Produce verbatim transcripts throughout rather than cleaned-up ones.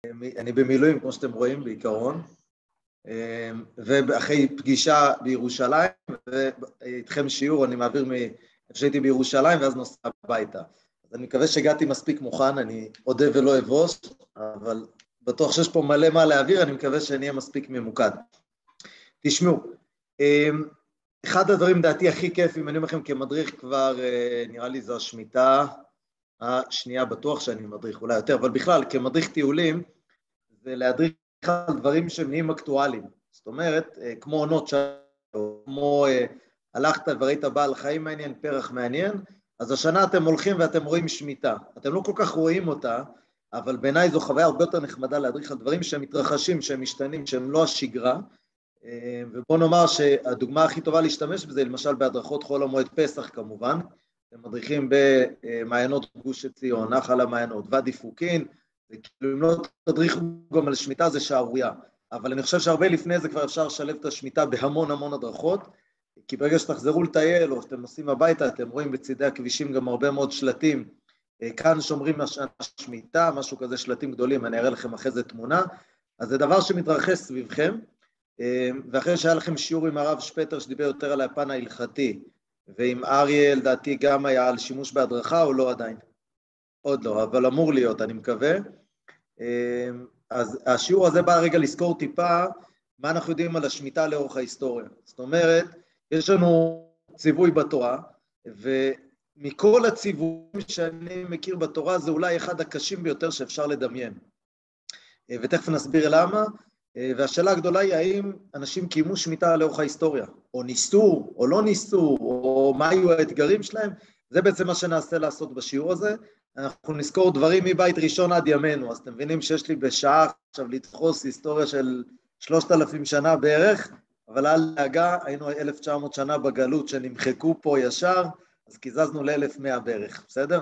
אני במילואים, כמו שאתם רואים, בעיקרון, ואחרי פגישה בירושלים, ואיתכם שיעור, אני מעביר שהייתי בירושלים, ואז נוסע הביתה. אז אני מקווה שהגעתי מספיק מוכן, אני אודה ולא אבוש, אבל בטוח שיש פה מלא מה להעביר, אני מקווה שאני אהיה מספיק ממוקד. תשמעו, אחד הדברים דעתי הכי כיף, אם אני אומר לכם כמדריך כבר, נראה לי זו השמיטה השנייה, בטוח שאני מדריך, אולי יותר, אבל בכלל, כמדריך טיולים, זה להדריך על דברים שנהיים אקטואליים. זאת אומרת, כמו עונות שלו, כמו הלכת וראית בעל חיים מעניין, פרח מעניין, אז השנה אתם הולכים ואתם רואים שמיטה. אתם לא כל כך רואים אותה, אבל בעיניי זו חוויה הרבה יותר נחמדה להדריך על דברים שהם מתרחשים, שהם משתנים, שהם לא השגרה, ובוא נאמר שהדוגמה הכי טובה להשתמש בזה, למשל בהדרכות חול המועד פסח כמובן, הם מדריכים במעיינות גוש עציון, נחל המעיינות, ואדי פוקין, וכאילו אם לא תדריכו גם על שמיטה זה שערורייה, אבל אני חושב שהרבה לפני זה כבר אפשר לשלב את השמיטה בהמון המון הדרכות, כי ברגע שתחזרו לטייל או שאתם נוסעים הביתה, אתם רואים בצידי הכבישים גם הרבה מאוד שלטים, כאן שומרים השמיטה, משהו כזה שלטים גדולים, אני אראה לכם אחרי זה תמונה, אז זה דבר שמתרחש סביבכם, ואחרי שהיה לכם שיעור עם הרב שפטר שדיבר יותר על הפן ההלכתי, ועם אריה לדעתי גם היה על שימוש בהדרכה או לא עדיין? עוד לא, אבל אמור להיות, אני מקווה. אז השיעור הזה בא רגע לזכור טיפה מה אנחנו יודעים על השמיטה לאורך ההיסטוריה. זאת אומרת, יש לנו ציווי בתורה, ומכל הציוויים שאני מכיר בתורה, זה אולי אחד הקשים ביותר שאפשר לדמיין. ותכף נסביר למה, והשאלה הגדולה היא האם אנשים קיימו שמיטה לאורך ההיסטוריה, או ניסו, או לא ניסו, או מה היו האתגרים שלהם, זה בעצם מה שנעשה לעשות בשיעור הזה. אנחנו נזכור דברים מבית ראשון עד ימינו, אז אתם מבינים שיש לי בשעה עכשיו לדחוס היסטוריה של שלושת אלפים שנה בערך, אבל אל דאגה, היינו אלף תשע מאות שנה בגלות שנמחקו פה ישר, אז קיזזנו ל-אלף ומאה בערך, בסדר?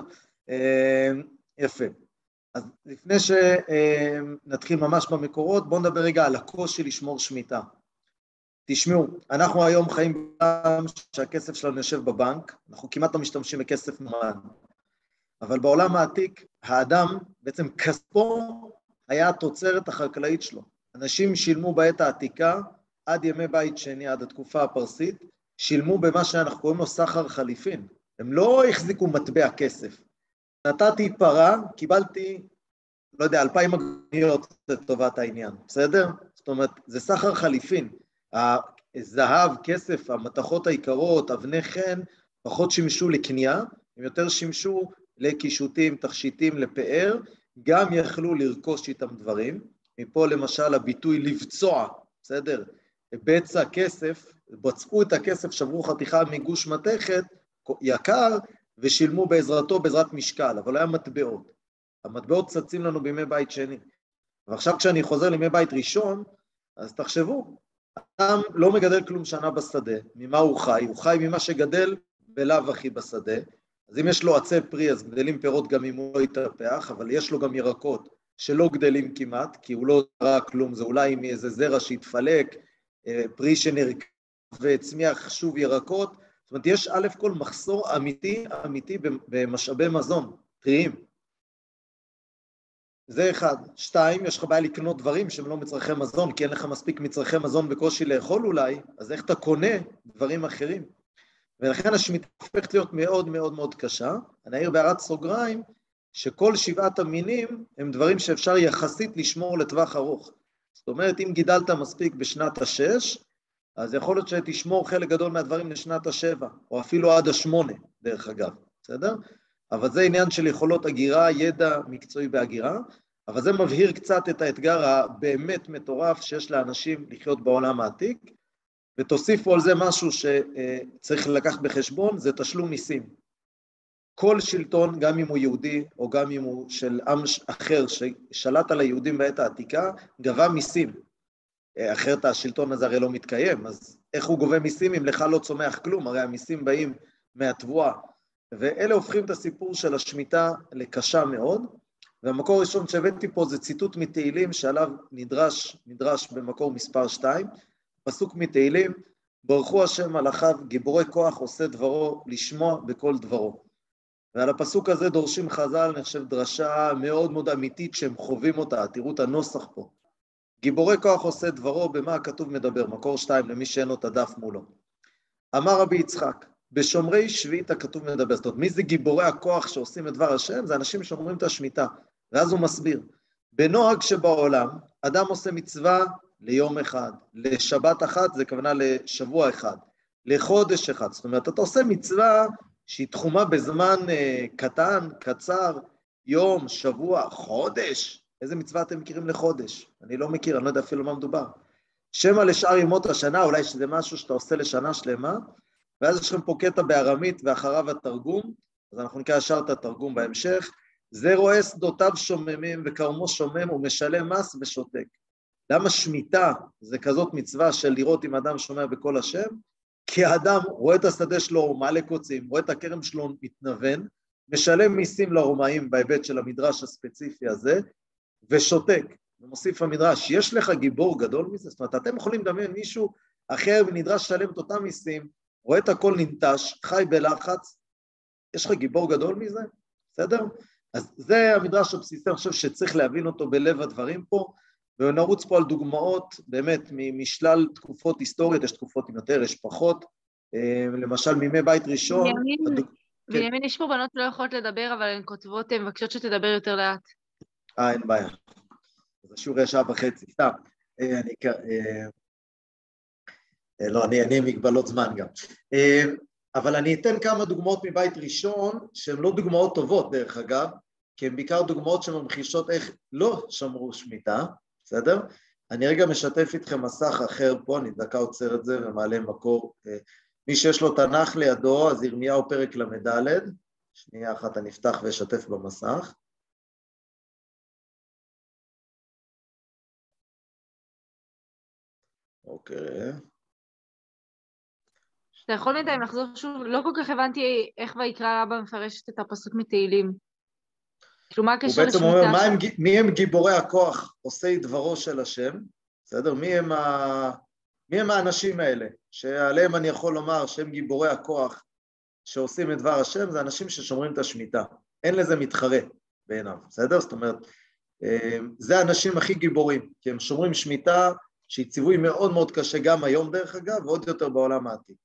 יפה. אז לפני שנתחיל ממש במקורות, בואו נדבר רגע על הקושי לשמור שמיטה. תשמעו, אנחנו היום חיים בעולם שהכסף שלנו יושב בבנק, אנחנו כמעט לא משתמשים בכסף ממן, אבל בעולם העתיק, האדם, בעצם כספו היה התוצרת החקלאית שלו. אנשים שילמו בעת העתיקה, עד ימי בית שני, עד התקופה הפרסית, שילמו במה שאנחנו קוראים לו סחר חליפין. הם לא החזיקו מטבע כסף. נתתי פרה, קיבלתי, לא יודע, אלפיים מגניות לטובת העניין, בסדר? זאת אומרת, זה סחר חליפין. הזהב, כסף, המתכות העיקרות, אבני חן, פחות שימשו לקנייה, הם יותר שימשו לקישוטים, תכשיטים, לפאר, גם יכלו לרכוש איתם דברים. מפה למשל הביטוי לבצוע, בסדר? בצע כסף, בצעו את הכסף, שברו חתיכה מגוש מתכת, יקר, ושילמו בעזרתו, בעזרת משקל, אבל היה מטבעות. המטבעות צצים לנו בימי בית שני. ועכשיו כשאני חוזר לימי בית ראשון, אז תחשבו, אדם לא מגדל כלום שנה בשדה, ממה הוא חי? הוא חי ממה שגדל בלאו הכי בשדה, אז אם יש לו עצי פרי, אז גדלים פירות גם אם הוא לא יתרפח, אבל יש לו גם ירקות שלא גדלים כמעט, כי הוא לא זרע כלום, זה אולי מאיזה זרע שהתפלק, פרי שנרקב והצמיח שוב ירקות, זאת אומרת, יש א' כל מחסור אמיתי, אמיתי במשאבי מזון, טריים. זה אחד. שתיים, יש לך בעיה לקנות דברים שהם לא מצרכי מזון, כי אין לך מספיק מצרכי מזון בקושי לאכול אולי, אז איך אתה קונה דברים אחרים? ולכן השמיטה הופכת להיות מאוד מאוד מאוד קשה. אני אעיר בהערת סוגריים, שכל שבעת המינים הם דברים שאפשר יחסית לשמור לטווח ארוך. זאת אומרת, אם גידלת מספיק בשנת השש, אז יכול להיות שתשמור חלק גדול מהדברים לשנת השבע, או אפילו עד השמונה, דרך אגב, בסדר? אבל זה עניין של יכולות הגירה, ידע מקצועי בהגירה, אבל זה מבהיר קצת את האתגר הבאמת מטורף שיש לאנשים לחיות בעולם העתיק, ותוסיפו על זה משהו שצריך לקחת בחשבון, זה תשלום מיסים. כל שלטון, גם אם הוא יהודי, או גם אם הוא של עם אחר ששלט על היהודים בעת העתיקה, גבה מיסים. אחרת השלטון הזה הרי לא מתקיים, אז איך הוא גובה מיסים אם לך לא צומח כלום? הרי המיסים באים מהתבואה. ואלה הופכים את הסיפור של השמיטה לקשה מאוד, והמקור הראשון שהבאתי פה זה ציטוט מתהילים שעליו נדרש, נדרש במקור מספר שתיים, פסוק מתהילים, ברכו השם מלאכיו, גיבורי כוח עושה דברו, לשמוע בכל דברו. ועל הפסוק הזה דורשים חז"ל, אני חושב, דרשה מאוד מאוד אמיתית שהם חווים אותה, תראו את הנוסח פה. גיבורי כוח עושה דברו, במה הכתוב מדבר, מקור שתיים, למי שאין לו את הדף מולו. אמר רבי יצחק, בשומרי שביעית הכתוב מדבר, זאת אומרת, מי זה גיבורי הכוח שעושים את דבר השם? זה אנשים שאומרים את השמיטה, ואז הוא מסביר. בנוהג שבעולם, אדם עושה מצווה ליום אחד, לשבת אחת, זה כוונה לשבוע אחד, לחודש אחד, זאת אומרת, אתה עושה מצווה שהיא תחומה בזמן uh, קטן, קצר, יום, שבוע, חודש, איזה מצווה אתם מכירים לחודש? אני לא מכיר, אני לא יודע אפילו מה מדובר. שמא לשאר ימות השנה, אולי שזה משהו שאתה עושה לשנה שלמה, ואז יש לכם פה קטע בארמית ואחריו התרגום, אז אנחנו נקרא ישר את התרגום בהמשך, זה רואה שדותיו שוממים וקרמו שומם ומשלם מס ושותק. למה שמיטה זה כזאת מצווה של לראות אם אדם שומע בכל השם? כי האדם רואה את השדה שלו, הוא מעלה קוצים, רואה את הכרם שלו מתנוון, משלם מיסים לרומאים בהיבט של המדרש הספציפי הזה, ושותק. ומוסיף המדרש, יש לך גיבור גדול מזה? זאת אומרת, אתם יכולים לדמיין מישהו אחר ונדרש לשלם את אותם מיסים, רואה את הכל ננטש, חי בלחץ, יש לך גיבור גדול מזה? בסדר? אז זה המדרש הבסיסי, אני חושב שצריך להבין אותו בלב הדברים פה, ונרוץ פה על דוגמאות, באמת, משלל תקופות היסטוריות, יש תקופות עם יותר, יש פחות, למשל מימי בית ראשון. בנימין, יש פה בנות לא יכולות לדבר, אבל הן כותבות, הן מבקשות שתדבר יותר לאט. אה, אין בעיה. אז השיעור היה שעה וחצי, סתם. אני, לא, אני, אני מגבלות זמן גם. אבל אני אתן כמה דוגמאות מבית ראשון, שהן לא דוגמאות טובות, דרך אגב, כי הן בעיקר דוגמאות שממחישות איך לא שמרו שמיטה, בסדר? אני רגע משתף איתכם מסך אחר פה, אני דקה עוצר את זה ומעלה מקור. מי שיש לו תנ"ך לידו, אז ירמיהו פרק למד', שנייה אחת אני אפתח ואשתף במסך. אוקיי. אתה יכול בינתיים לחזור שוב, לא כל כך הבנתי איך ויקרא רבא מפרשת את הפסוק מתהילים. כאילו מה הקשר לשמיטה? הוא בעצם אומר, הם, מי הם גיבורי הכוח עושי דברו של השם, בסדר? מי הם, ה... מי הם האנשים האלה, שעליהם אני יכול לומר שהם גיבורי הכוח שעושים את דבר השם, זה אנשים ששומרים את השמיטה. אין לזה מתחרה בעיניו, בסדר? זאת אומרת, זה האנשים הכי גיבורים, כי הם שומרים שמיטה, שהיא ציווי מאוד מאוד קשה גם היום דרך אגב, ועוד יותר בעולם העתיק.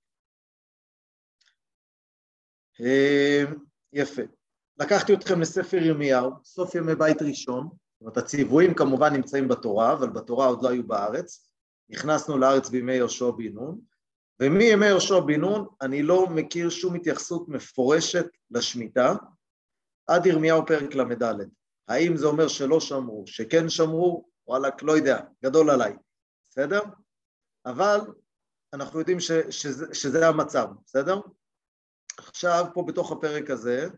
יפה. לקחתי אתכם לספר ירמיהו, סוף ימי בית ראשון, זאת אומרת, הציוויים כמובן נמצאים בתורה, אבל בתורה עוד לא היו בארץ, נכנסנו לארץ בימי יהושע בן נון, ומימי יהושע בן נון אני לא מכיר שום התייחסות מפורשת לשמיטה, עד ירמיהו פרק למד'. האם זה אומר שלא שמרו, שכן שמרו, וואלה, לא יודע, גדול עליי, בסדר? אבל אנחנו יודעים ש, שזה, שזה המצב, בסדר? עכשיו, פה בתוך הפרק הזה,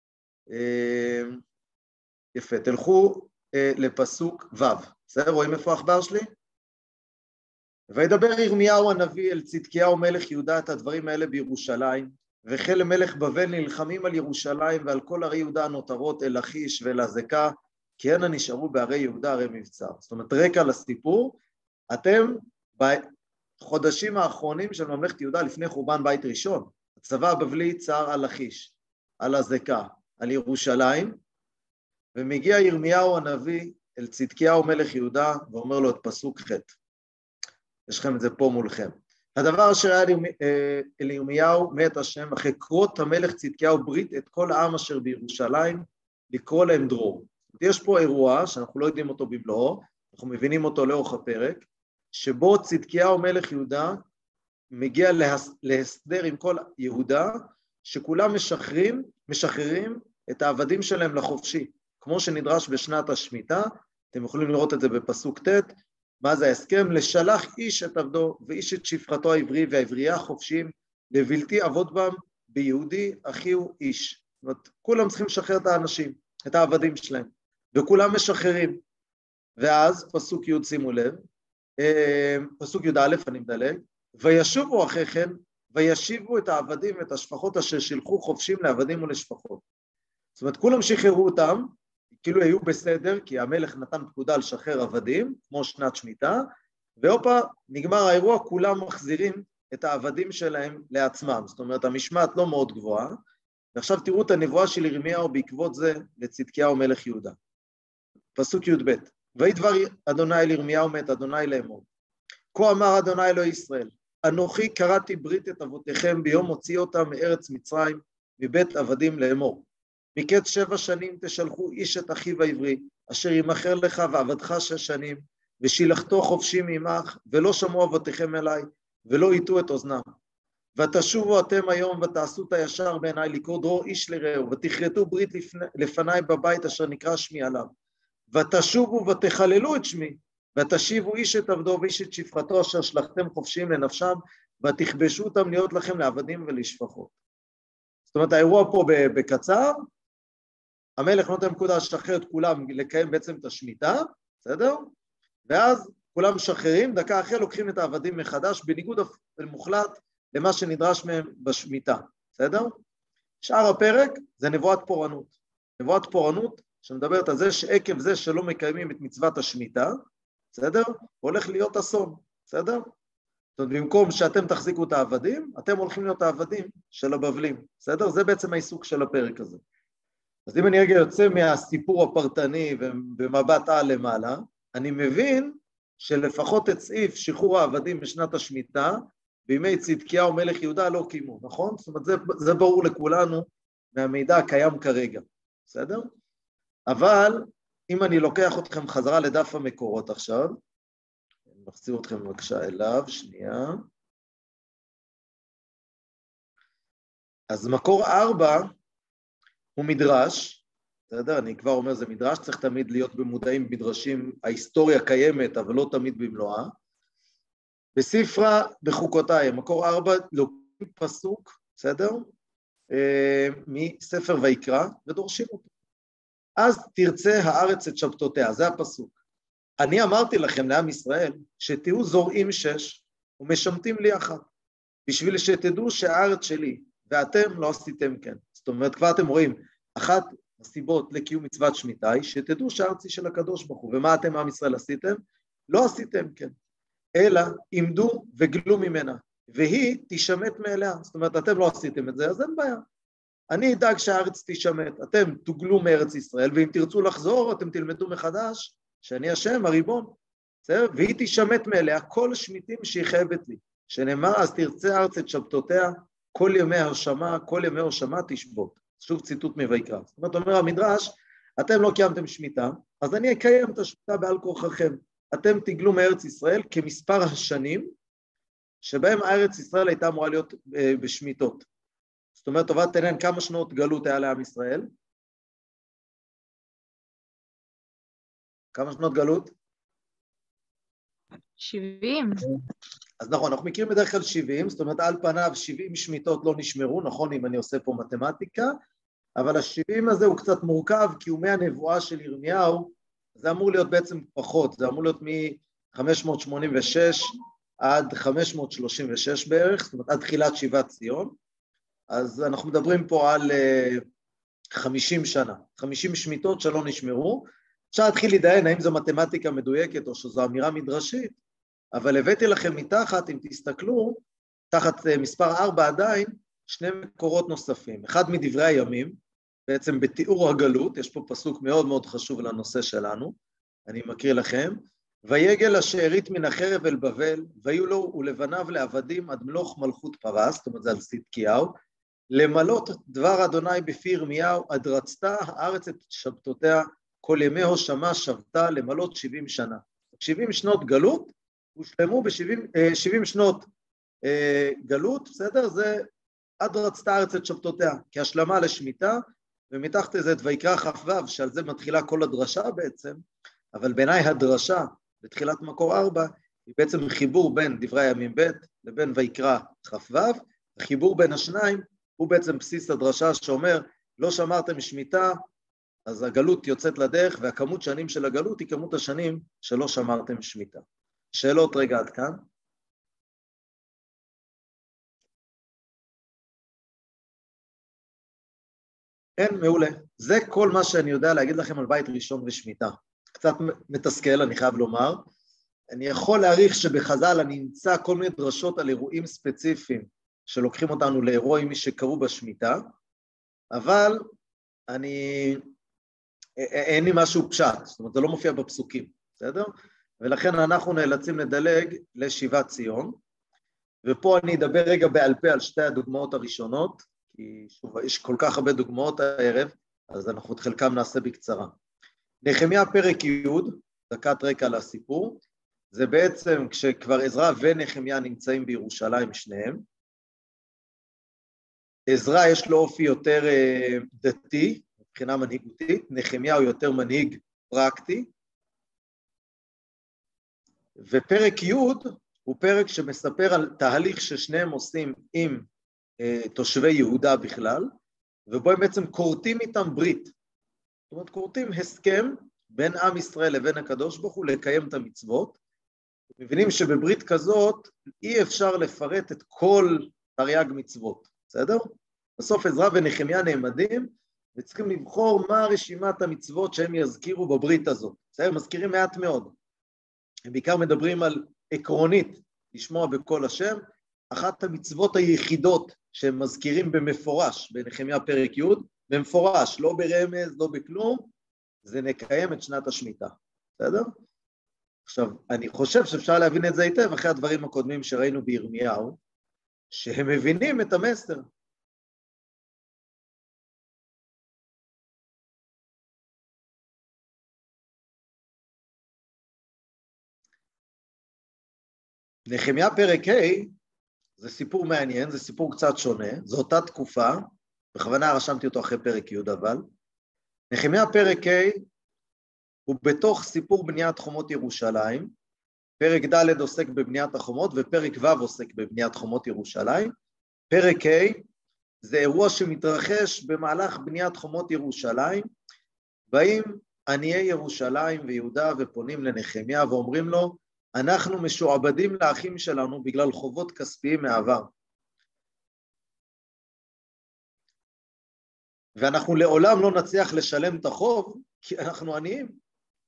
יפה, תלכו לפסוק ו', בסדר? רואים איפה האחבר שלי? וידבר ירמיהו הנביא אל צדקיהו מלך יהודה את הדברים האלה בירושלים, וחיל מלך בבל נלחמים על ירושלים ועל כל ערי יהודה הנותרות אל לכיש ואל עזקה, כי הנה נשארו בערי יהודה ערי מבצר. זאת אומרת, רקע לסיפור, אתם בחודשים האחרונים של ממלכת יהודה לפני חורבן בית ראשון, הצבא הבבלי צר על לכיש, על עזקה, על ירושלים, ומגיע ירמיהו הנביא אל צדקיהו מלך יהודה ואומר לו את פסוק ח'. יש לכם את זה פה מולכם. הדבר אשר היה אל ירמיהו מת השם, אחרי קרות המלך צדקיהו ברית את כל העם אשר בירושלים, לקרוא להם דרור. יש פה אירוע שאנחנו לא יודעים אותו במלואו, אנחנו מבינים אותו לאורך הפרק, שבו צדקיהו מלך יהודה מגיע להסדר עם כל יהודה, שכולם משחררים, משחררים את העבדים שלהם לחופשי, כמו שנדרש בשנת השמיטה. אתם יכולים לראות את זה בפסוק ט', מה זה ההסכם? לשלח איש את עבדו ואיש את שפחתו העברי והעברייה חופשיים, לבלתי עבוד בם ביהודי אחי הוא איש. זאת אומרת, כולם צריכים לשחרר את האנשים, את העבדים שלהם, וכולם משחררים. ואז פסוק י' שימו לב, פסוק י' א' אני מדלג, וישובו אחרי כן, וישיבו את העבדים ואת השפחות אשר שילחו חופשים לעבדים ולשפחות. זאת אומרת, כולם שחררו אותם, כאילו היו בסדר, כי המלך נתן פקודה לשחרר עבדים, כמו שנת שמיטה, ואופה, נגמר האירוע, כולם מחזירים את העבדים שלהם לעצמם. זאת אומרת, המשמעת לא מאוד גבוהה, ועכשיו תראו את הנבואה של ירמיהו בעקבות זה לצדקיהו מלך יהודה. פסוק י"ב, ויהי דבר אדוני אל ירמיהו מאת אדוני לאמור. כה אמר אדוני אלוהי ישראל, אנוכי קראתי ברית את אבותיכם ביום הוציא אותם מארץ מצרים, מבית עבדים לאמור. מקץ שבע שנים תשלחו איש את אחיו העברי, אשר ימכר לך ועבדך שש שנים, ושילחתו חופשי ממך, ולא שמעו אבותיכם אליי, ולא יטו את אוזנם. ותשובו אתם היום ותעשו את הישר בעיניי לקרוא דרור איש לרעהו, ותכרתו ברית לפני, לפניי בבית אשר נקרא שמי עליו. ותשובו ותחללו את שמי, ותשיבו איש את עבדו ואיש את שפחתו אשר שלחתם חופשיים לנפשם, ותכבשו אותם להיות לכם לעבדים ולשפחות. זאת אומרת, האירוע פה בקצר, המלך נותן פקודה לשחרר את כולם לקיים בעצם את השמיטה, בסדר? ואז כולם משחררים, דקה אחרי לוקחים את העבדים מחדש, בניגוד מוחלט למה שנדרש מהם בשמיטה, בסדר? שאר הפרק זה נבואת פורענות. נבואת פורענות שמדברת על זה שעקב זה שלא מקיימים את מצוות השמיטה, בסדר? הולך להיות אסון, בסדר? זאת אומרת, במקום שאתם תחזיקו את העבדים, אתם הולכים להיות העבדים של הבבלים, בסדר? זה בעצם העיסוק של הפרק הזה. אז אם אני רגע יוצא מהסיפור הפרטני ובמבט על למעלה, אני מבין שלפחות את סעיף שחרור העבדים בשנת השמיטה, בימי צדקיהו מלך יהודה לא קיימו, נכון? זאת אומרת, זה, זה ברור לכולנו מהמידע הקיים כרגע, בסדר? אבל אם אני לוקח אתכם חזרה לדף המקורות עכשיו, אני מחזיר אתכם בבקשה אליו, שנייה. אז מקור ארבע הוא מדרש, בסדר? אני כבר אומר זה מדרש, צריך תמיד להיות במודעים מדרשים, ההיסטוריה קיימת, אבל לא תמיד במלואה. בספרה בחוקותיי, מקור ארבע, לוקחים פסוק, בסדר? אה, מספר ויקרא, ודורשים אותו. אז תרצה הארץ את שבתותיה, זה הפסוק. אני אמרתי לכם, לעם ישראל, שתהיו זורעים שש ומשמטים לי אחת, בשביל שתדעו שהארץ שלי, ואתם לא עשיתם כן. זאת אומרת, כבר אתם רואים, אחת הסיבות לקיום מצוות שמיטה היא, שתדעו שהארץ היא של הקדוש ברוך הוא, ומה אתם עם ישראל עשיתם? לא עשיתם כן. אלא עמדו וגלו ממנה, והיא תשמט מאליה. זאת אומרת, אתם לא עשיתם את זה, אז אין בעיה. אני אדאג שהארץ תשמט, אתם תוגלו מארץ ישראל, ואם תרצו לחזור, אתם תלמדו מחדש, שאני השם, הריבון, בסדר? והיא תשמט מאליה כל שמיטים שהיא חייבת לי, שנאמר, אז תרצה הארץ את שבתותיה, כל ימי הרשמה, כל ימי הרשמה תשבות. שוב ציטוט מויקרא. זאת אומרת, אומר המדרש, אתם לא קיימתם שמיטה, אז אני אקיים את השמיטה בעל כורחכם. אתם תגלו מארץ ישראל כמספר השנים, שבהם הארץ ישראל הייתה אמורה להיות בשמיטות. זאת אומרת, טובת עניין, כמה שנות גלות היה לעם ישראל? כמה שנות גלות? שבעים. אז נכון, אנחנו מכירים בדרך כלל שבעים, זאת אומרת, על פניו שבעים שמיטות לא נשמרו, נכון, אם אני עושה פה מתמטיקה, אבל ה-שבעים הזה הוא קצת מורכב, כי הוא מהנבואה של ירמיהו, זה אמור להיות בעצם פחות, זה אמור להיות מ-חמש מאות שמונים ושש עד חמש מאות שלושים ושש בערך, זאת אומרת, עד תחילת שיבת ציון, אז אנחנו מדברים פה על uh, חמישים שנה, חמישים שמיטות שלא נשמרו. אפשר להתחיל להידיין האם זו מתמטיקה מדויקת או שזו אמירה מדרשית, אבל הבאתי לכם מתחת, אם תסתכלו, תחת uh, מספר ארבע עדיין, שני מקורות נוספים. אחד מדברי הימים, בעצם בתיאור הגלות, יש פה פסוק מאוד מאוד חשוב לנושא שלנו, אני מקריא לכם, ויגל השארית מן החרב אל בבל, ויהיו לו ולבניו לעבדים עד מלוך מלכות פרס, זאת אומרת זה על צדקיהו, למלות דבר אדוני בפי ירמיהו, עד רצתה הארץ את שבתותיה, כל ימי הושמה שבתה למלות שבעים שנה. שבעים שנות גלות, הושלמו ב-שבעים שנות אה, גלות, בסדר? זה עד רצתה הארץ את שבתותיה, כהשלמה לשמיטה, ומתחת לזה את ויקרא כ"ו, שעל זה מתחילה כל הדרשה בעצם, אבל בעיניי הדרשה, בתחילת מקור ארבע, היא בעצם חיבור בין דברי הימים ב' לבין ויקרא כ"ו, החיבור בין השניים, הוא בעצם בסיס הדרשה שאומר, לא שמרתם שמיטה, אז הגלות יוצאת לדרך, והכמות שנים של הגלות היא כמות השנים שלא שמרתם שמיטה. שאלות רגע עד כאן? אין, מעולה. זה כל מה שאני יודע להגיד לכם על בית ראשון ושמיטה. קצת מתסכל, אני חייב לומר. אני יכול להעריך שבחז"ל אני אמצא כל מיני דרשות על אירועים ספציפיים, שלוקחים אותנו לאירועים שקרו בשמיטה, אבל אני, אין לי משהו פשט, זאת אומרת, זה לא מופיע בפסוקים, בסדר? ולכן אנחנו נאלצים לדלג לשיבת ציון, ופה אני אדבר רגע בעל פה על שתי הדוגמאות הראשונות, כי שוב, יש כל כך הרבה דוגמאות הערב, אז אנחנו את חלקם נעשה בקצרה. נחמיה פרק י', דקת רקע לסיפור, זה בעצם כשכבר עזרא ונחמיה נמצאים בירושלים שניהם. עזרא יש לו אופי יותר דתי, מבחינה מנהיגותית, נחמיה הוא יותר מנהיג פרקטי, ופרק י' הוא פרק שמספר על תהליך ששניהם עושים עם אה, תושבי יהודה בכלל, ובו הם בעצם קורטים איתם ברית. זאת אומרת, קורטים הסכם בין עם ישראל לבין הקדוש ברוך הוא לקיים את המצוות. מבינים שבברית כזאת אי אפשר לפרט את כל תרי"ג מצוות, בסדר? בסוף עזרא ונחמיה נעמדים, וצריכים לבחור מה רשימת המצוות שהם יזכירו בברית הזאת. בסדר? מזכירים מעט מאוד. הם בעיקר מדברים על עקרונית, לשמוע בכל השם, אחת המצוות היחידות שהם מזכירים במפורש, בנחמיה פרק י', במפורש, לא ברמז, לא בכלום, זה נקיים את שנת השמיטה, בסדר? עכשיו, אני חושב שאפשר להבין את זה היטב אחרי הדברים הקודמים שראינו בירמיהו, שהם מבינים את המסר. נחמיה פרק ה' זה סיפור מעניין, זה סיפור קצת שונה, זו אותה תקופה, בכוונה רשמתי אותו אחרי פרק י' אבל, נחמיה פרק ה' הוא בתוך סיפור בניית חומות ירושלים, פרק ד' עוסק בבניית החומות ופרק ו' עוסק בבניית חומות ירושלים, פרק ה' זה אירוע שמתרחש במהלך בניית חומות ירושלים, באים עניי ירושלים ויהודה ופונים לנחמיה ואומרים לו, אנחנו משועבדים לאחים שלנו בגלל חובות כספיים מעבר. ואנחנו לעולם לא נצליח לשלם את החוב, כי אנחנו עניים.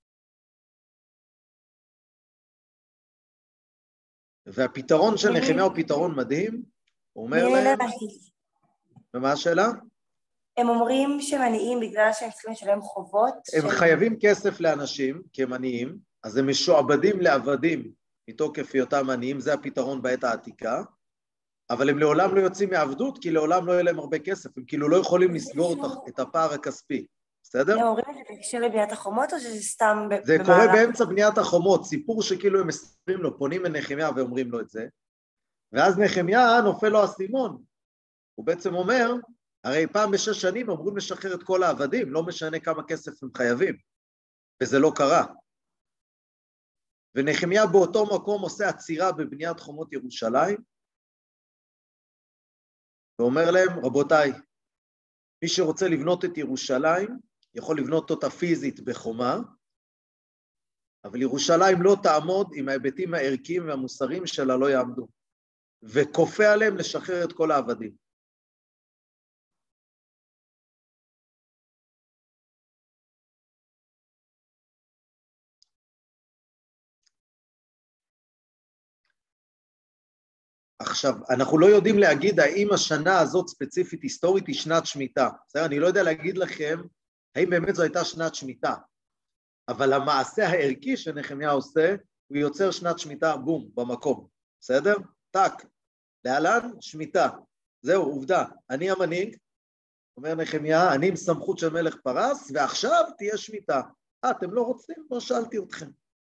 והפתרון של נחמיה הוא פתרון מדהים, הוא אומר להם... ומה השאלה? הם אומרים שהם עניים בגלל שהם צריכים לשלם חובות. הם חייבים כסף לאנשים, כי הם עניים, אז הם משועבדים לעבדים מתוקף היותם עניים, זה הפתרון בעת העתיקה, אבל הם לעולם לא יוצאים מעבדות, כי לעולם לא יהיה להם הרבה כסף, הם כאילו לא יכולים לסגור את הפער הכספי, בסדר? הם אומרים את זה בהקשר לבניית החומות, או שזה סתם במהלך? זה קורה באמצע בניית החומות, סיפור שכאילו הם מספרים לו, פונים לנחמיה ואומרים לו את זה, ואז נחמיה נופל לו האסימון, הוא בעצם אומר, הרי פעם בשש שנים אמורים לשחרר את כל העבדים, לא משנה כמה כסף הם חייבים, וזה לא קרה. ונחמיה באותו מקום עושה עצירה בבניית חומות ירושלים, ואומר להם, רבותיי, מי שרוצה לבנות את ירושלים, יכול לבנות אותה פיזית בחומה, אבל ירושלים לא תעמוד אם ההיבטים הערכיים והמוסריים שלה לא יעמדו, וכופה עליהם לשחרר את כל העבדים. עכשיו, אנחנו לא יודעים להגיד האם השנה הזאת ספציפית היסטורית היא שנת שמיטה. בסדר? אני לא יודע להגיד לכם האם באמת זו הייתה שנת שמיטה, אבל המעשה הערכי שנחמיה עושה, הוא יוצר שנת שמיטה, בום, במקום. בסדר? טק. להלן, שמיטה. זהו, עובדה. אני המנהיג, אומר נחמיה, אני עם סמכות של מלך פרס, ועכשיו תהיה שמיטה. אה, אתם לא רוצים? לא שאלתי אתכם.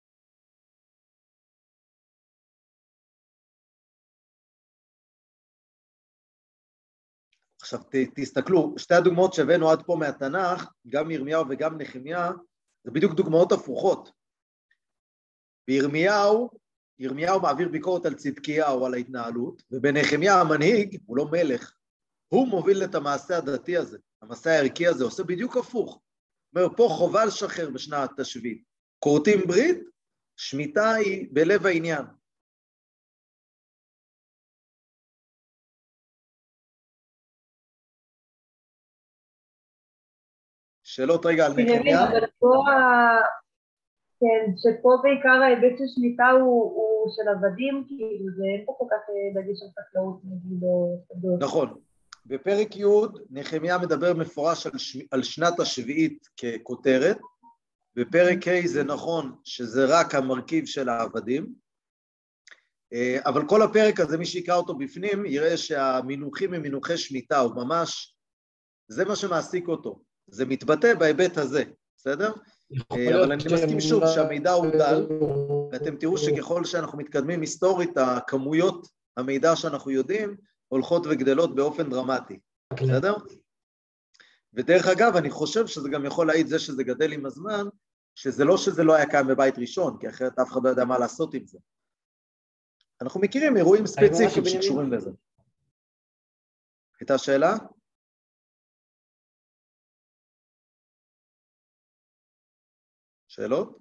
עכשיו תסתכלו, שתי הדוגמאות שהבאנו עד פה מהתנ"ך, גם ירמיהו וגם נחמיה, זה בדיוק דוגמאות הפוכות. בירמיהו, ירמיהו מעביר ביקורת על צדקיהו, על ההתנהלות, ובנחמיה המנהיג, הוא לא מלך, הוא מוביל את המעשה הדתי הזה, המעשה הערכי הזה, עושה בדיוק הפוך. אומר, פה חובה לשחרר בשנת השביעית. כורתים ברית, שמיטה היא בלב העניין. שאלות רגע על נחמיה? אבל פה, כן, שפה בעיקר ההיבט של שמיטה הוא של עבדים, כאילו זה אין פה כל כך דגש על חקלאות, נגיד, או... נכון. בפרק י' נחמיה מדבר מפורש על, ש... על שנת השביעית ככותרת, בפרק ה' זה נכון שזה רק המרכיב של העבדים, אבל כל הפרק הזה, מי שיקרא אותו בפנים, יראה שהמינוחים הם מינוחי שמיטה, הוא ממש, זה מה שמעסיק אותו, זה מתבטא בהיבט הזה, בסדר? אבל אני מסכים שוב שהמידע הוא דל, ואתם תראו שככל שאנחנו מתקדמים היסטורית, הכמויות המידע שאנחנו יודעים, הולכות וגדלות באופן דרמטי, בסדר? ודרך אגב, אני חושב שזה גם יכול להעיד זה שזה גדל עם הזמן, שזה לא שזה לא היה קיים בבית ראשון, כי אחרת אף אחד לא יודע מה לעשות עם זה. אנחנו מכירים אירועים ספציפיים שקשורים לזה. הייתה שאלה? שאלות?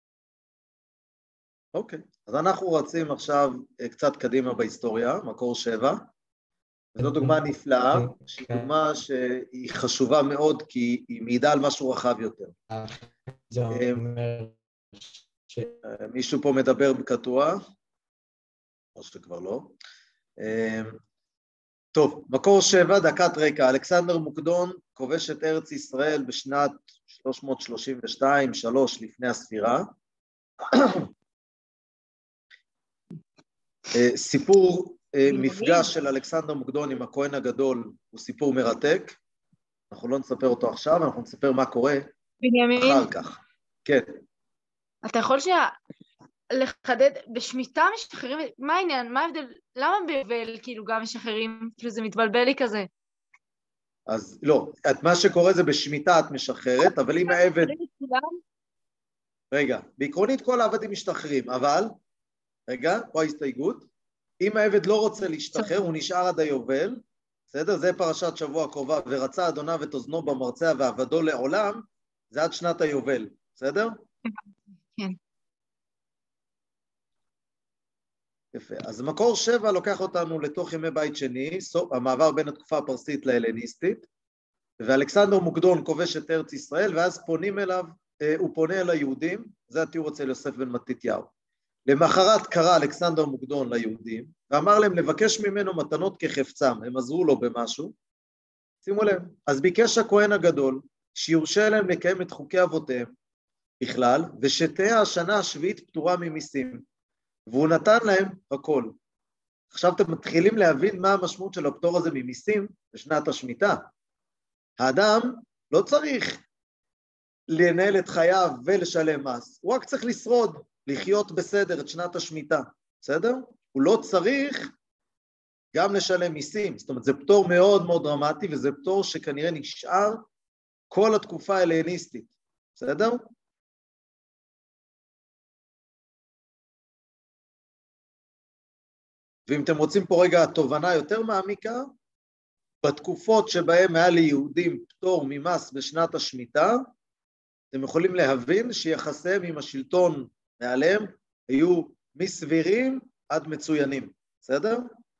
אוקיי, אז אנחנו רצים עכשיו קצת קדימה בהיסטוריה, מקור שבע, וזו דוגמה נפלאה, שהיא דוגמה שהיא חשובה מאוד, כי היא מעידה על משהו רחב יותר. מישהו פה מדבר בקטוע? או שכבר לא. טוב, מקור שבע, דקת רקע, אלכסנדר מוקדון כובש את ארץ ישראל בשנת שלוש מאות שלושים ושתיים שלוש לפני הספירה. סיפור מפגש של אלכסנדר מוקדון עם הכהן הגדול הוא סיפור מרתק, אנחנו לא נספר אותו עכשיו, אנחנו נספר מה קורה בנימין. אחר כך. כן. אתה יכול שה... לחדד, בשמיטה משחררים, מה העניין, מה ההבדל, למה בבל כאילו גם משחררים, כאילו זה מתבלבל לי כזה? אז לא, את מה שקורה זה בשמיטה את משחררת, אבל אם העבד... רגע, בעקרונית כל העבדים משתחררים, אבל, רגע, פה ההסתייגות, אם העבד לא רוצה להשתחרר, הוא נשאר עד היובל, בסדר? זה פרשת שבוע הקרובה, ורצה אדוניו את אוזנו במרצע ועבדו לעולם, זה עד שנת היובל, בסדר? כן. יפה. אז מקור שבע לוקח אותנו לתוך ימי בית שני, סוף, המעבר בין התקופה הפרסית להלניסטית, ואלכסנדר מוקדון כובש את ארץ ישראל, ואז פונים אליו, הוא פונה אל היהודים, זה התיאור אצל יוסף בן מתתיהו. למחרת קרא אלכסנדר מוקדון ליהודים, ואמר להם לבקש ממנו מתנות כחפצם, הם עזרו לו במשהו, שימו לב, אז ביקש הכהן הגדול, שיורשה להם לקיים את חוקי אבותיהם בכלל, ושתהיה השנה השביעית פטורה ממיסים, והוא נתן להם הכל. עכשיו אתם מתחילים להבין מה המשמעות של הפטור הזה ממיסים בשנת השמיטה. האדם לא צריך לנהל את חייו ולשלם מס, הוא רק צריך לשרוד, לחיות בסדר את שנת השמיטה, בסדר? הוא לא צריך גם לשלם מיסים, זאת אומרת זה פטור מאוד מאוד דרמטי, וזה פטור שכנראה נשאר כל התקופה ההלניסטית, בסדר? ואם אתם רוצים פה רגע תובנה יותר מעמיקה, בתקופות שבהם היה ליהודים פטור ממס בשנת השמיטה, אתם יכולים להבין שיחסיהם עם השלטון מעליהם היו מסבירים עד מצוינים, בסדר?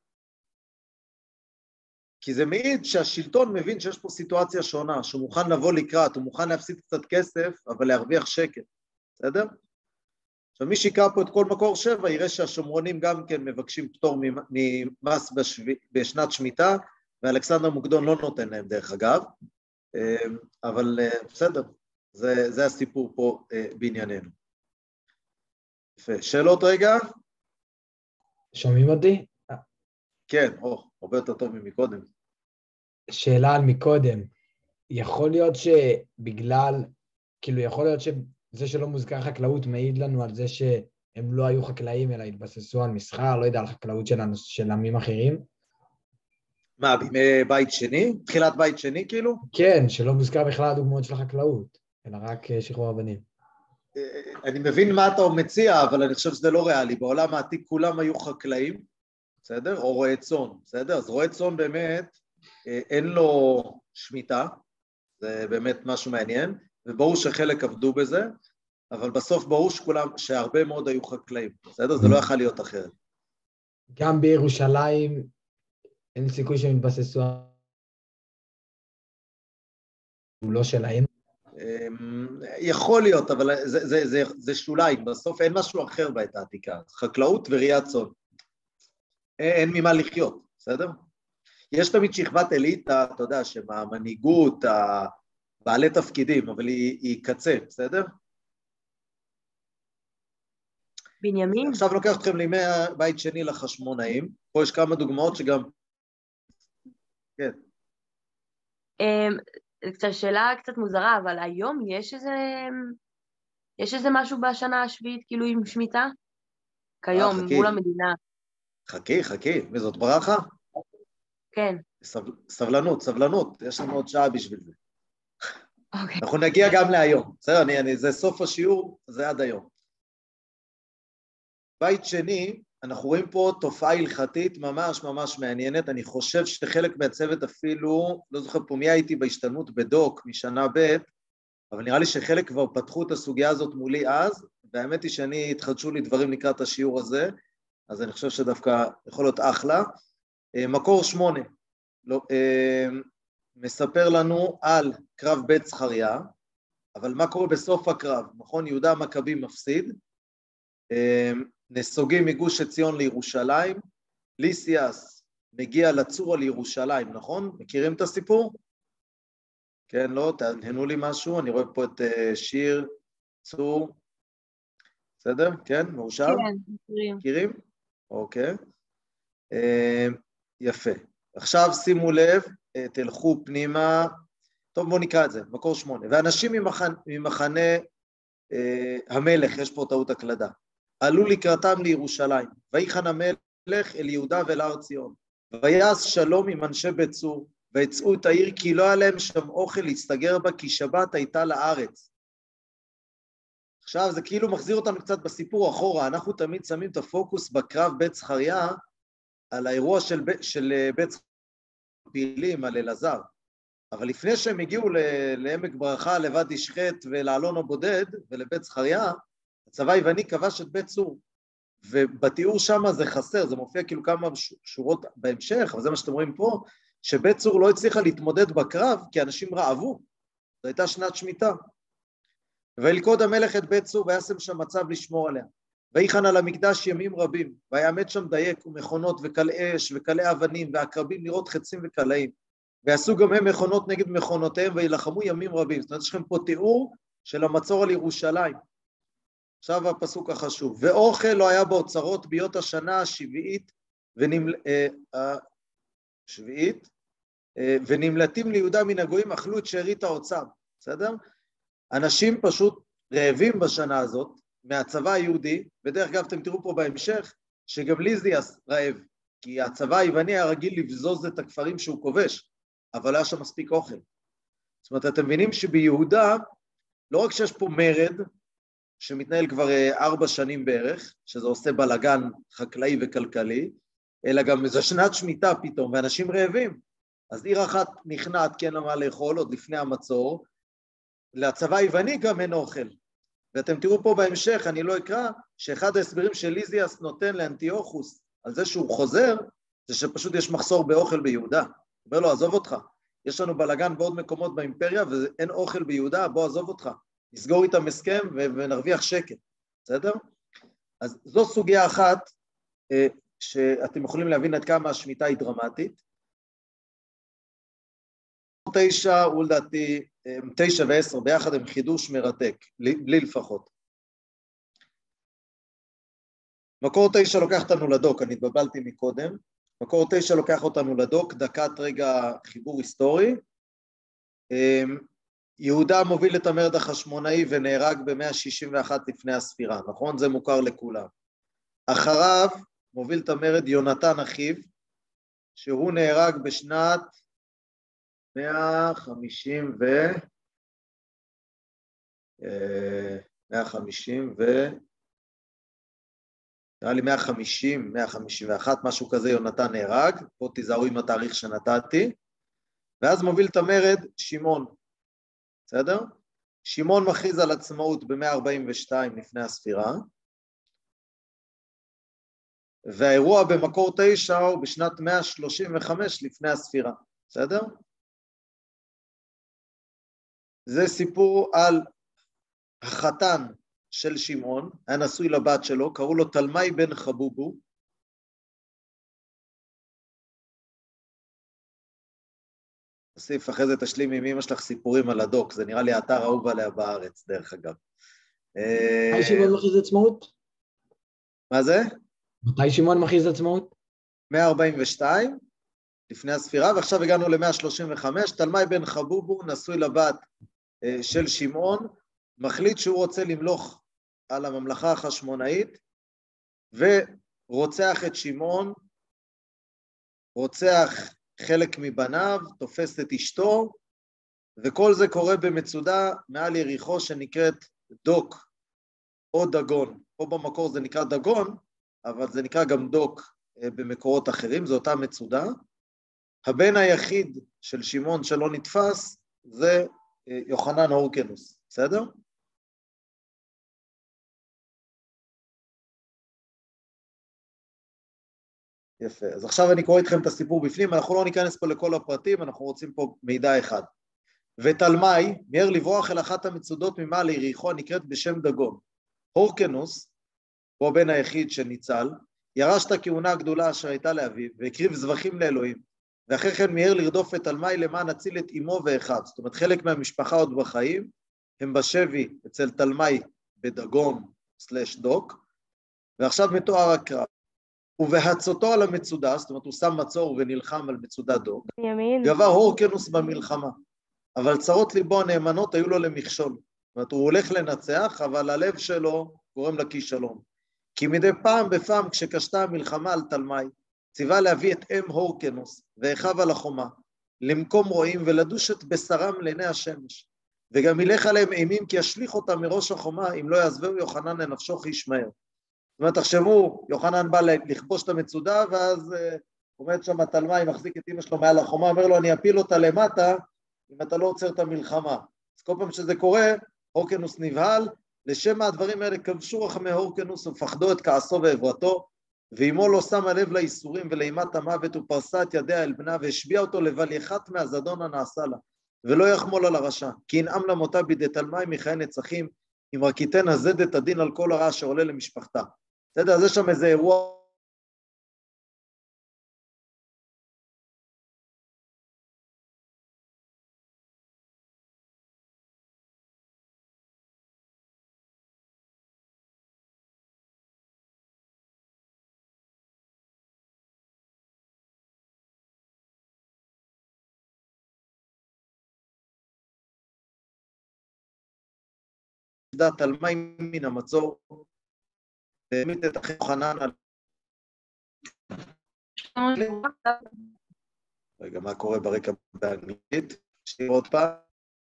כי זה מעיד שהשלטון מבין שיש פה סיטואציה שונה, שהוא מוכן לבוא לקראת, הוא מוכן להפסיד קצת כסף, אבל להרוויח שקט, בסדר? עכשיו מי שיקרא פה את כל מקור שבע, יראה שהשומרונים גם כן מבקשים פטור ממס בשב... בשנת שמיטה, ואלכסנדר מוקדון לא נותן להם דרך אגב, אבל בסדר, זה, זה הסיפור פה בענייננו. יפה, שאלות רגע? שומעים אותי? כן, או, הרבה יותר טוב ממקודם. שאלה על מקודם, יכול להיות שבגלל, כאילו יכול להיות שזה שלא מוזכר חקלאות מעיד לנו על זה שהם לא היו חקלאים אלא התבססו על מסחר, לא יודע, על חקלאות של, של עמים אחרים? מה, בימי בית שני? תחילת בית שני כאילו? כן, שלא מוזכר בכלל הדוגמאות של החקלאות, אלא רק שחרור אבנים. אני מבין מה אתה מציע, אבל אני חושב שזה לא ריאלי. בעולם העתיק כולם היו חקלאים, בסדר? או רועי צאן, בסדר? אז רועי צאן באמת אין לו שמיטה, זה באמת משהו מעניין, וברור שחלק עבדו בזה, אבל בסוף ברור שכולם, שהרבה מאוד היו חקלאים, בסדר? זה לא יכול להיות אחרת. גם בירושלים אין סיכוי שהם התבססו, הוא לא שלהם. יכול להיות, אבל זה, זה, זה, זה שוליים, בסוף אין משהו אחר בעת העתיקה, חקלאות וראיית צאן. אין ממה לחיות, בסדר? יש תמיד שכבת אליטה, אתה יודע, שמהמנהיגות, בעלי תפקידים, אבל היא, היא קצה, בסדר? בנימין? עכשיו לוקח אתכם לימי בית שני לחשמונאים, פה יש כמה דוגמאות שגם... כן. זו קצת שאלה קצת מוזרה, אבל היום יש איזה... יש איזה משהו בשנה השביעית, כאילו עם שמיטה? כיום, חכי. מול המדינה. חכי, חכי, וזאת ברכה? כן. סבל, סבלנות, סבלנות, יש לנו עוד שעה בשביל זה. אוקיי. אנחנו נגיע גם להיום, בסדר, אני, אני, זה סוף השיעור, זה עד היום. בית שני, אנחנו רואים פה תופעה הלכתית ממש ממש מעניינת, אני חושב שחלק מהצוות אפילו, לא זוכר פה מי הייתי בהשתלמות בדוק משנה ב', אבל נראה לי שחלק כבר פתחו את הסוגיה הזאת מולי אז, והאמת היא שאני התחדשו לי דברים לקראת השיעור הזה, אז אני חושב שדווקא יכול להיות אחלה. מקור שמונה, לא, מספר לנו על קרב בית זכריה, אבל מה קורה בסוף הקרב? נכון, יהודה המכבי מפסיד, נסוגים מגוש עציון לירושלים, ליסיאס מגיע לצור על ירושלים, נכון? מכירים את הסיפור? כן, לא, תעניינו לי משהו, אני רואה פה את שיר, צור, בסדר? כן, מאושר? כן, מכירים. מכירים? אוקיי. יפה. עכשיו שימו לב, תלכו פנימה, טוב בואו נקרא את זה, מקור שמונה, ואנשים ממחנה, ממחנה אה, המלך, יש פה טעות הקלדה, עלו לקראתם לירושלים, ויחן המלך אל יהודה ואל הר ציון, ויעש שלום עם אנשי בית צור, ויצאו את העיר כי לא היה להם שם אוכל להסתגר בה, כי שבת הייתה לארץ. עכשיו זה כאילו מחזיר אותנו קצת בסיפור אחורה, אנחנו תמיד שמים את הפוקוס בקרב בית זכריה, על האירוע של, של בית פעילים, על אלעזר. אבל לפני שהם הגיעו לעמק ברכה, לוואדי שחט ולאלון הבודד ולבית זכריה, הצבא היווני כבש את בית צור. ובתיאור שם זה חסר, זה מופיע כאילו כמה שורות בהמשך, אבל זה מה שאתם רואים פה, שבית צור לא הצליחה להתמודד בקרב, כי אנשים רעבו. זו הייתה שנת שמיטה. וילכוד המלך את בית צור, וישם שם מצב לשמור עליה. ויחן על המקדש ימים רבים, ויעמד שם דייק ומכונות וקלעי אש וקלעי אבנים ועקרבים לראות חצים וקלעים, ועשו גם הם מכונות נגד מכונותיהם וילחמו ימים רבים. זאת אומרת, יש לכם פה תיאור של המצור על ירושלים. עכשיו הפסוק החשוב, ואוכל לא היה באוצרות ביות השנה השביעית, ונמל... אה, השביעית, אה, ונמלטים ליהודה מן הגויים, אכלו את שארית האוצר, בסדר? אנשים פשוט רעבים בשנה הזאת, מהצבא היהודי, ודרך אגב אתם תראו פה בהמשך, שגם ליזיאס רעב, כי הצבא היווני היה רגיל לבזוז את הכפרים שהוא כובש, אבל היה שם מספיק אוכל. זאת אומרת, אתם מבינים שביהודה, לא רק שיש פה מרד, שמתנהל כבר ארבע שנים בערך, שזה עושה בלגן חקלאי וכלכלי, אלא גם זו שנת שמיטה פתאום, ואנשים רעבים. אז עיר אחת נכנעת, כן למה לאכול, עוד לפני המצור, לצבא היווני גם אין אוכל. ואתם תראו פה בהמשך, אני לא אקרא, שאחד ההסברים של ליזיאס נותן לאנטיוכוס, על זה שהוא חוזר, זה שפשוט יש מחסור באוכל ביהודה. הוא אומר לו, עזוב אותך, יש לנו בלגן בעוד מקומות באימפריה, ואין אוכל ביהודה, בוא עזוב אותך, נסגור איתם הסכם ונרוויח שקט, בסדר? אז זו סוגיה אחת, שאתם יכולים להבין עד כמה השמיטה היא דרמטית. תשע, ולדעתי, תשע ועשר ביחד הם חידוש מרתק, בלי לפחות. מקור תשע לוקח אותנו לדוק, אני התבלבלתי מקודם, מקור תשע לוקח אותנו לדוק, דקת רגע חיבור היסטורי. יהודה מוביל את המרד החשמונאי ונהרג ב-מאה שישים ואחת לפני הספירה, נכון? זה מוכר לכולם. אחריו מוביל את המרד יונתן אחיו, שהוא נהרג בשנת מאה חמישים ו... מאה חמישים ו... נראה לי מאה חמישים, מאה חמישים ואחת, משהו כזה יונתן נהרג, פה תיזהרו עם התאריך שנתתי, ואז מוביל את המרד שמעון, בסדר? שמעון מכריז על עצמאות ב-מאה ארבעים ושתיים לפני הספירה, והאירוע במקור תשע הוא בשנת מאה שלושים וחמש לפני הספירה, בסדר? זה סיפור על החתן של שמעון, היה נשוי לבת שלו, קראו לו תלמי בן חבובו, תוסיף אחרי זה תשלים עם אמא שלך סיפורים על הדוק, זה נראה לי האתר אהוב עליה בארץ, דרך אגב. מתי שמעון מכריז עצמאות? מה זה? מתי שמעון מכריז עצמאות? מאה ארבעים ושתיים, לפני הספירה, ועכשיו הגענו ל-מאה שלושים וחמש, תלמי בן חבובו, נשוי לבת של שמעון, מחליט שהוא רוצה למלוך על הממלכה החשמונאית, ורוצח את שמעון, רוצח חלק מבניו, תופס את אשתו, וכל זה קורה במצודה מעל יריחו שנקראת דוק או דגון. פה במקור זה נקרא דגון, אבל זה נקרא גם דוק במקורות אחרים, זו אותה מצודה. הבן היחיד של שמעון שלא נתפס זה יוחנן הורקנוס, בסדר? יפה, אז עכשיו אני קורא איתכם את הסיפור בפנים, אנחנו לא ניכנס פה לכל הפרטים, אנחנו רוצים פה מידע אחד. ותלמי מיהר לברוח אל אחת המצודות ממעל ליריחו הנקראת בשם דגון. הורקנוס, הוא הבן היחיד שניצל, ירש את הכהונה הגדולה אשר הייתה לאביו, והקריב זבחים לאלוהים, ואחרי כן מיהר לרדוף את תלמי למען הציל את אמו ואחיו. זאת אומרת, חלק מהמשפחה עוד בחיים, הם בשבי אצל תלמי בדגון סלש דוק, ועכשיו מתואר הקרב. ובהצותו על המצודה, זאת אומרת, הוא שם מצור ונלחם על מצודה דוק, גבר הורקנוס במלחמה, אבל צרות ליבו הנאמנות היו לו למכשול. זאת אומרת, הוא הולך לנצח, אבל הלב שלו גורם לכישלון. כי מדי פעם בפעם כשקשתה המלחמה על תלמי, ציווה להביא את אם הורקנוס ואחיו על החומה, למקום רועים ולדוש את בשרם לעיני השמש, וגם ילך עליהם אימים כי ישליך אותם מראש החומה, אם לא יעזבהו יוחנן לנפשו חיש מהר. זאת אומרת, תחשבו, יוחנן בא לכבוש את המצודה, ואז uh, עומד שם תלמי, מחזיק את אמא שלו מעל החומה, אומר לו, אני אפיל אותה למטה, אם אתה לא עוצר את המלחמה. אז כל פעם שזה קורה, הורקנוס נבהל, לשם הדברים האלה כבשו רחמי הורקנוס ופחדו את כעסו ועברתו, ואמו לא שמה לב לאיסורים ולאימת המוות, ופרסה את ידיה אל בנה, והשביע אותו לבל יחת מהזדון הנעשה לה, ולא יחמול על הרשע, כי ינעם למותה בידי תלמי מחיי נצחים, אם רק ייתן הזד את הדין על כל הרע שעולה למשפחתה. בסדר, אז יש שם איזה אירוע. תלמי מן המצור, והעמיד את אחי יוחנן על... רגע, מה קורה ברקע באנגלית? שתראו עוד פעם.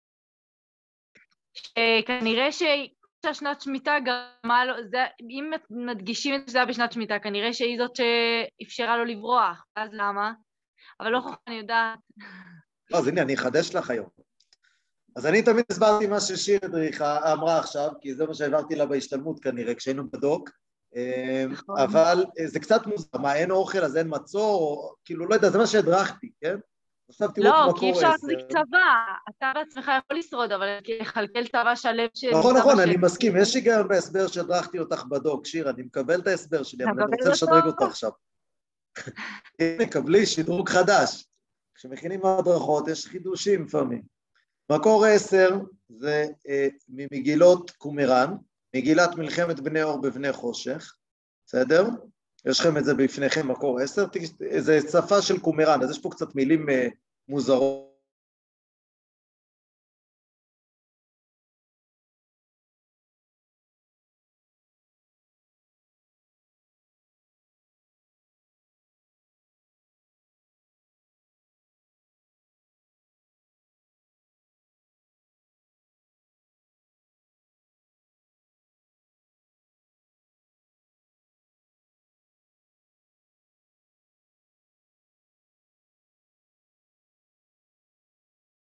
כנראה שהשנת שמיטה גרמה לו, אם מדגישים את זה בשנת שמיטה, כנראה שהיא זאת שאפשרה לו לברוח, אז למה? אבל לא חושב, אני יודעת. לא, אז הנה, אני אחדש לך היום. אז אני תמיד הסברתי מה ששיר הדריכה אמרה עכשיו, כי זה מה שהעברתי לה בהשתלמות כנראה, כשהיינו בדוק, אבל זה קצת מוזר, מה, אין אוכל, אז אין מצור, כאילו, לא יודע, זה מה שהדרכתי, כן? לא, כי אפשר להחזיק צבא, אתה בעצמך יכול לשרוד, אבל לחלקל צבא שלב של... נכון, נכון, אני מסכים, יש היגיון בהסבר שהדרכתי אותך בדוק, שיר, אני מקבל את ההסבר שלי, אבל אני רוצה לשדרג אותך עכשיו. הנה, קבלי שדרוג חדש. כשמכינים הדרכות, יש חידושים לפעמים. מקור עשר זה אה, ממגילות קומראן, מגילת מלחמת בני אור בבני חושך, בסדר? יש לכם את זה בפניכם, מקור עשר, זה שפה של קומראן, אז יש פה קצת מילים אה, מוזרות.